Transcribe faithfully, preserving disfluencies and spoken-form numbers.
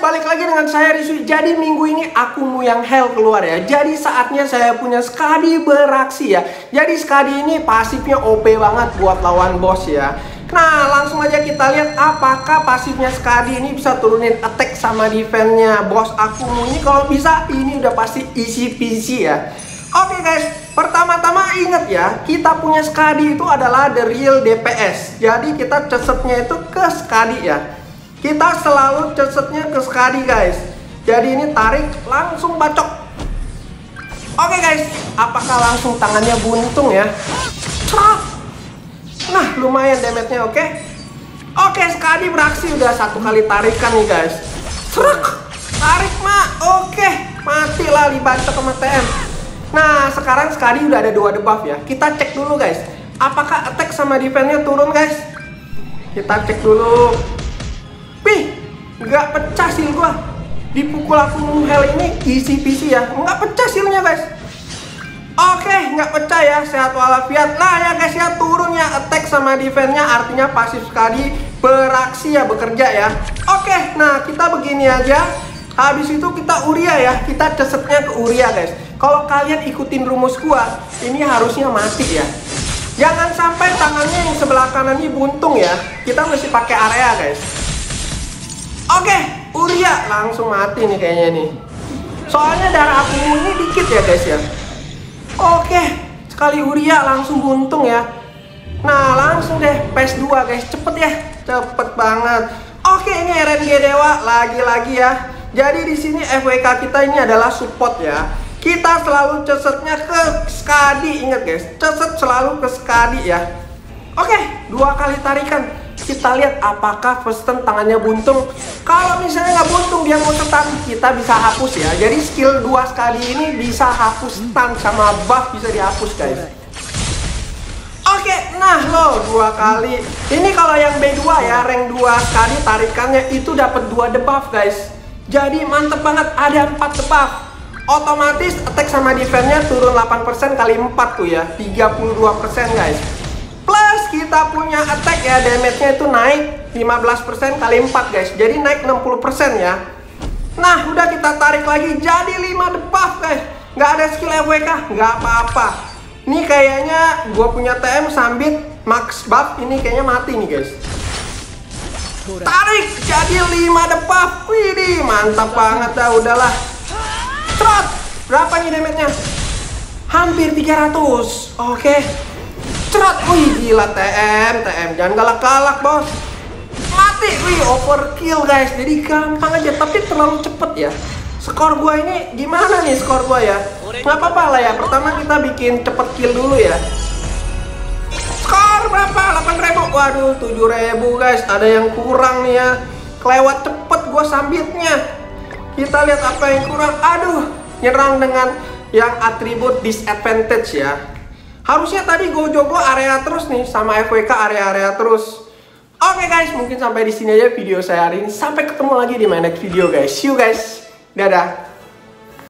balik lagi dengan saya Rizwi. Jadi minggu ini Akumu yang Hell keluar ya. Jadi saatnya saya punya Skadi beraksi ya. Jadi Skadi ini pasifnya O P banget buat lawan boss ya. Nah langsung aja kita lihat apakah pasifnya Skadi ini bisa turunin attack sama defense-nya bos Akumu ini. Kalau bisa ini udah pasti easy peasy ya. Oke guys, pertama-tama ingat ya, kita punya Skadi itu adalah the real D P S. Jadi kita cesetnya itu ke Skadi ya. Kita selalu cesetnya ke Skadi guys. Jadi ini tarik langsung bacok. Oke guys, apakah langsung tangannya buntung ya? Nah lumayan damage-nya oke. Oke Skadi beraksi udah satu kali tarikan nih guys. Serak, tarik mak. Oke, matilah dibacok sama T M. Nah sekarang Skadi udah ada dua debuff ya. Kita cek dulu guys, apakah attack sama defense-nya turun guys. Kita cek dulu. Wih, nggak pecah seal gua. Dipukul Akumu Hell ini easy peasy ya, nggak pecah sealnya guys. Oke, nggak pecah ya, sehat walafiat. Nah ya guys ya, turun ya attack sama defense-nya, artinya pasif Skadi beraksi ya, bekerja ya. Oke, nah kita begini aja. Habis itu kita Uria ya, kita cesetnya ke Uria guys. Kalau kalian ikutin rumus gua, ini harusnya mati ya. Jangan sampai tangannya yang sebelah kanan ini buntung ya. Kita mesti pakai area guys. Oke, Uria langsung mati nih kayaknya nih. Soalnya darah Akumu ini dikit ya guys ya. Oke, sekali Uria langsung buntung ya. Nah langsung deh P S dua guys, cepet ya, cepet banget. Oke, ini R N G Dewa lagi-lagi ya. Jadi di sini F W K kita ini adalah support ya. Kita selalu cesetnya ke Skadi, ingat guys, ceset selalu ke Skadi ya. Oke, dua kali tarikan. Kita lihat apakah first turn tangannya buntung. Kalau misalnya nggak buntung dia mau stun, kita bisa hapus ya. Jadi skill dua Skadi ini bisa hapus stun sama buff, bisa dihapus guys. Oke, nah lo dua kali. Ini kalau yang B dua ya, rank dua Skadi tarikannya itu dapat dua debuff guys. Jadi mantep banget, ada empat debuff. Otomatis attack sama defense-nya turun delapan persen kali empat tuh ya, tiga puluh dua persen guys. Plus kita punya attack ya, damage-nya itu naik lima belas persen kali empat guys. Jadi naik enam puluh persen ya. Nah udah kita tarik lagi jadi lima debuff guys. Nggak ada skill F W K, nggak apa-apa. Ini kayaknya gue punya T M Sambit max buff, ini kayaknya mati nih guys. Tarik jadi lima debuff. Widih mantap banget dah, udahlah. Trot, berapa nih damage-nya? Hampir tiga ratus. Oke. Trot, wih gila T M, T M jangan galak-galak bos. Mati, wih overkill guys. Jadi gampang aja, tapi terlalu cepet ya. Skor gua ini gimana nih skor gua ya? Nggak apa-apa lah ya, pertama kita bikin cepet kill dulu ya. Skor berapa? delapan ribu. Waduh, tujuh ribu guys. Ada yang kurang nih ya. Kelewat cepet gua sambitnya. Kita lihat apa yang kurang. Aduh, nyerang dengan yang atribut disadvantage ya. Harusnya tadi Gojo gua area terus nih, sama F W K area-area terus. Oke guys, mungkin sampai di sini aja video saya hari ini. Sampai ketemu lagi di my next video guys. See you guys. Dadah.